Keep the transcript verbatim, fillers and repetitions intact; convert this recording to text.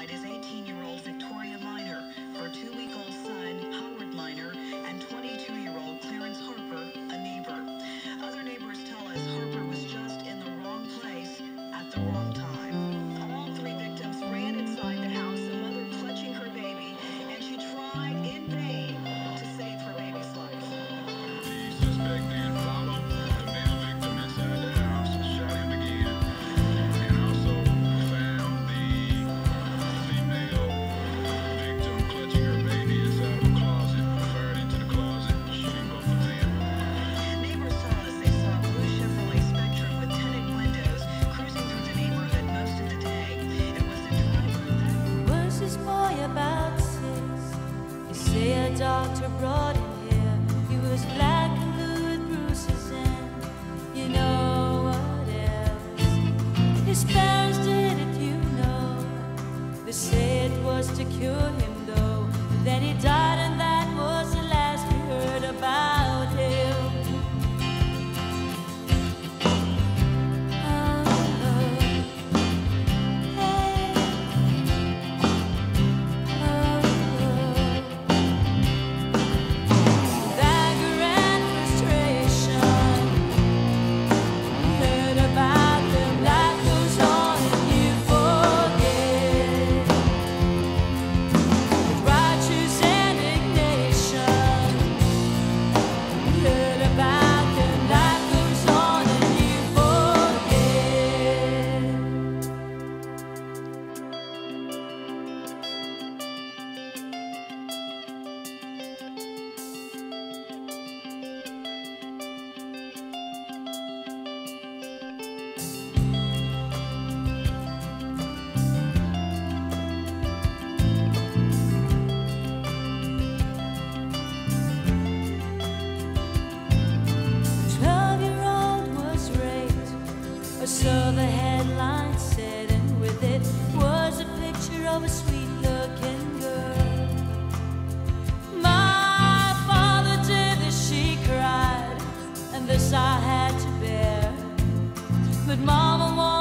identified as eighteen-year-old Victoria Minor, her two-week-old son, Howard Minor, and twenty-two-year-old Clarence Harper, a neighbor. Other neighbors tell us Harper was just in the wrong place at the wrong time. All three victims ran inside the house, the mother clutching her baby, and she tried in vain to save her baby's life. The suspect then followed the male victim inside the house, shot him again, and also found the female victim clutching her baby inside of a closet, fired into the closet, shooting both of them. Neighbors tell us they saw a blue Chevrolet Spectrum with tinted windows cruising through the neighborhood most of the day. It was the driver of that. Was this boy about six? They say a doctor brought him here. He was black and blue with bruises and you know what else. His parents did it, you know. They say it was to cure him though. Then he died and that was the last we heard about him. So the headline said, and with it was a picture of a sweet-looking girl. My father did this, she cried, and this I had to bear. But Mama wanted